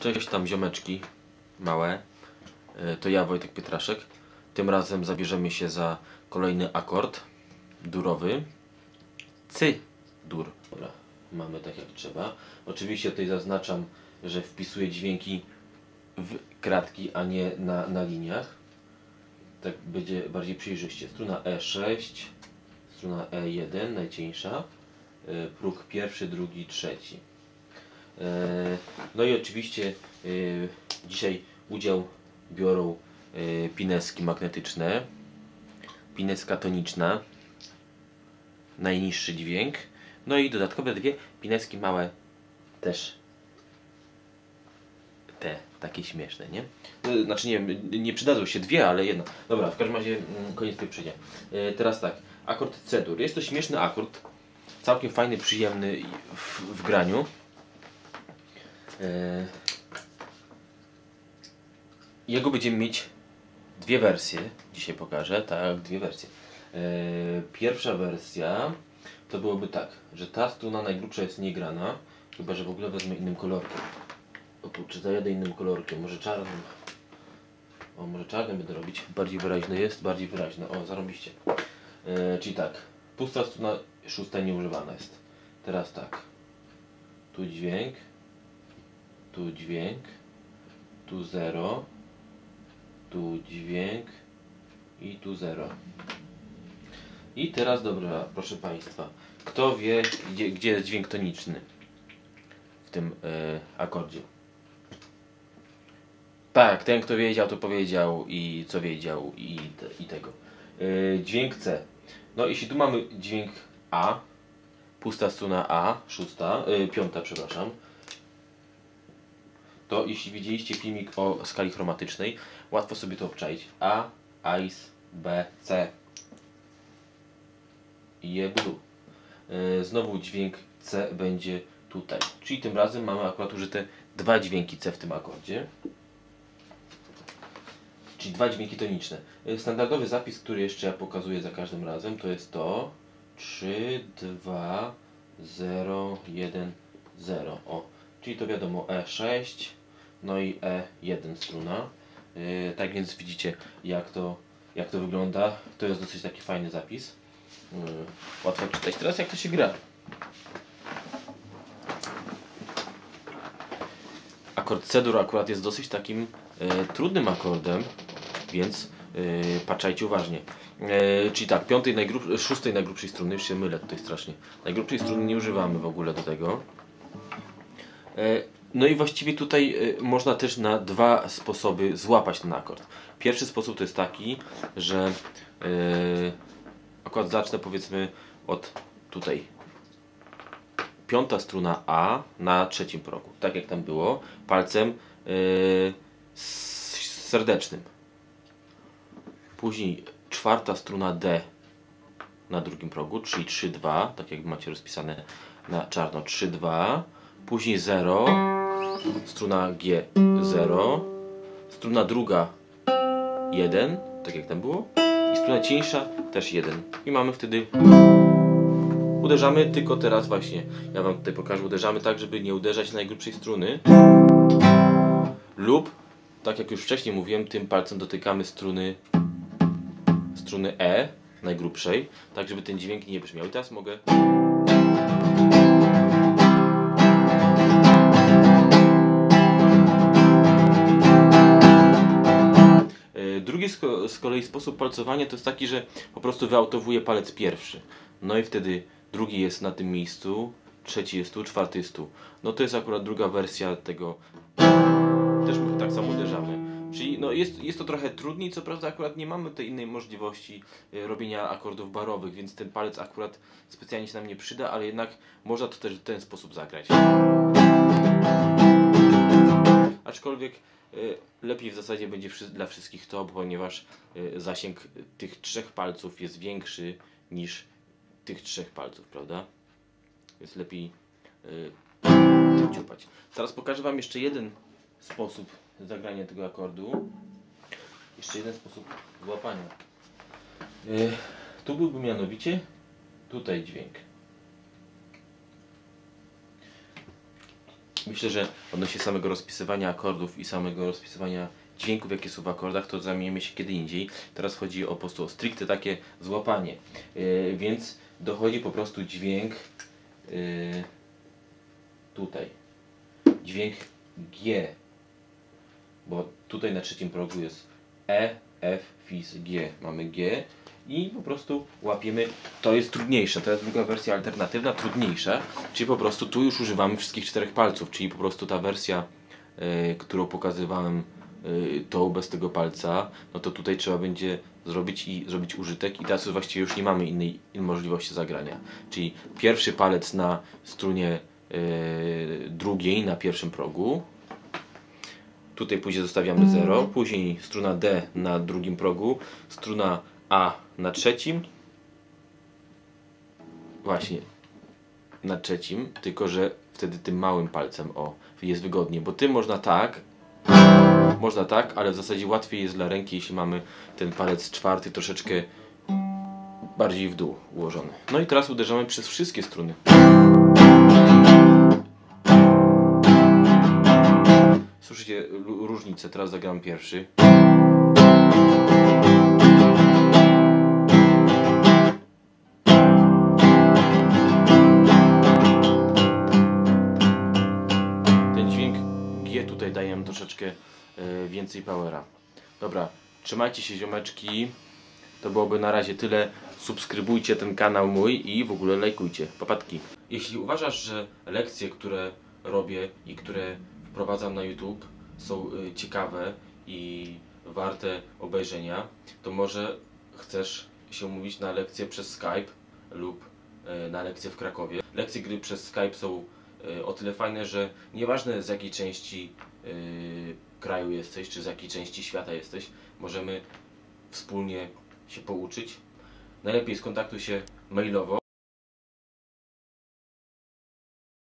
Cześć tam ziomeczki małe, to ja Wojtek Pietraszek. Tym razem zabierzemy się za kolejny akord durowy, C-dur. Dobra, mamy tak jak trzeba. Oczywiście tutaj zaznaczam, że wpisuję dźwięki w kratki, a nie na liniach. Tak będzie bardziej przejrzyście. Struna E6, struna E1 najcieńsza, próg pierwszy, drugi, trzeci. No i oczywiście dzisiaj udział biorą pineski magnetyczne, pineska toniczna, najniższy dźwięk, no i dodatkowe dwie pineski małe też. Te, takie śmieszne, nie? Znaczy nie wiem, nie przydadzą się dwie, ale jedna. Dobra, w każdym razie koniec pieprzenia. Teraz tak, akord C-dur. Jest to śmieszny akord, całkiem fajny, przyjemny w graniu. Jego będziemy mieć dwie wersje. Dzisiaj pokażę, tak, dwie wersje. Pierwsza wersja to byłoby tak, że ta struna najgrubsza jest niegrana, chyba że w ogóle wezmę innym kolorkiem. O tu, czy zajadę innym kolorkiem, może czarnym. O, może czarnym będę robić. Bardziej wyraźne jest, bardziej wyraźne. O, zarobiście. Czyli tak, pusta struna szósta nieużywana jest. Teraz tak, tu dźwięk, tu dźwięk, tu 0, tu dźwięk i tu 0. I teraz dobra, proszę Państwa, kto wie, gdzie jest dźwięk toniczny w tym akordzie? Tak, ten kto wiedział, to powiedział i co wiedział i tego. Dźwięk C. No jeśli tu mamy dźwięk A, pusta struna A, piąta, przepraszam, to jeśli widzieliście filmik o skali chromatycznej, łatwo sobie to obczaić. A, AIS, B, C. I jebu. Znowu dźwięk C będzie tutaj. Czyli tym razem mamy akurat użyte dwa dźwięki C w tym akordzie. Czyli dwa dźwięki toniczne. Standardowy zapis, który jeszcze ja pokazuję za każdym razem, to jest to 3, 2, 0, 1, 0. O, czyli to wiadomo E6, no i E1 struna. Tak więc widzicie jak to wygląda. To jest dosyć taki fajny zapis. Łatwo czytać. Teraz jak to się gra. Akord C-dur akurat jest dosyć takim trudnym akordem, więc patrzajcie uważnie. Czyli tak, szóstej najgrubszej struny, już się mylę tutaj strasznie. Najgrubszej struny nie używamy w ogóle do tego. No i właściwie tutaj można też na dwa sposoby złapać ten akord. Pierwszy sposób to jest taki, że akurat zacznę powiedzmy od tutaj. Piąta struna A na trzecim progu, tak jak tam było, palcem serdecznym. Później czwarta struna D na drugim progu, czyli 3-2, tak jak macie rozpisane na czarno, 3-2. Później 0, struna G 0, struna druga 1, tak jak tam było, i struna cieńsza też 1. I mamy wtedy, uderzamy, tylko teraz właśnie, ja Wam tutaj pokażę, uderzamy tak, żeby nie uderzać najgrubszej struny, lub, tak jak już wcześniej mówiłem, tym palcem dotykamy struny E, najgrubszej, tak żeby ten dźwięk nie brzmiał. I teraz mogę... Drugi z kolei sposób palcowania to jest taki, że po prostu wyautowuję palec pierwszy. No i wtedy drugi jest na tym miejscu, trzeci jest tu, czwarty jest tu. No to jest akurat druga wersja tego. Też tak samo uderzamy. Czyli no jest to trochę trudniej, co prawda akurat nie mamy tej innej możliwości robienia akordów barowych, więc ten palec akurat specjalnie się nam nie przyda, ale jednak można to też w ten sposób zagrać. Aczkolwiek lepiej w zasadzie będzie dla wszystkich to, ponieważ zasięg tych trzech palców jest większy niż tych trzech palców, prawda? Jest lepiej tym ciupać. Teraz pokażę Wam jeszcze jeden sposób zagrania tego akordu. Jeszcze jeden sposób złapania. Tu byłby mianowicie tutaj dźwięk. Myślę, że odnośnie samego rozpisywania akordów i samego rozpisywania dźwięków, jakie są w akordach, to zamienimy się kiedy indziej. Teraz chodzi po prostu o stricte takie złapanie. Więc dochodzi po prostu dźwięk tutaj. Dźwięk G. Bo tutaj na trzecim progu jest E, F, Fis, G. Mamy G i po prostu łapiemy. To jest trudniejsze. To jest druga wersja alternatywna, trudniejsza. Czyli po prostu tu już używamy wszystkich 4 palców. Czyli po prostu ta wersja, którą pokazywałem, tą bez tego palca, no to tutaj trzeba będzie zrobić użytek i teraz właściwie już nie mamy innej możliwości zagrania. Czyli pierwszy palec na strunie drugiej na pierwszym progu. Tutaj później zostawiamy 0, później struna D na drugim progu, struna A na trzecim. Właśnie na trzecim, tylko że wtedy tym małym palcem jest wygodnie, bo tym można tak, ale w zasadzie łatwiej jest dla ręki, jeśli mamy ten palec czwarty troszeczkę bardziej w dół ułożony. No i teraz uderzamy przez wszystkie struny. Słyszycie różnicę, teraz zagram pierwszy. Ten dźwięk G tutaj daje nam troszeczkę więcej powera. Dobra, trzymajcie się ziomeczki. To byłoby na razie tyle. Subskrybujcie ten kanał mój i w ogóle lajkujcie. Papatki. Jeśli uważasz, że lekcje, które robię i które wprowadzam na YouTube są ciekawe i warte obejrzenia, to może chcesz się umówić na lekcję przez Skype lub na lekcję w Krakowie. Lekcje gry przez Skype są o tyle fajne, że nieważne z jakiej części kraju jesteś, czy z jakiej części świata jesteś, możemy wspólnie się pouczyć. Najlepiej skontaktuj się mailowo.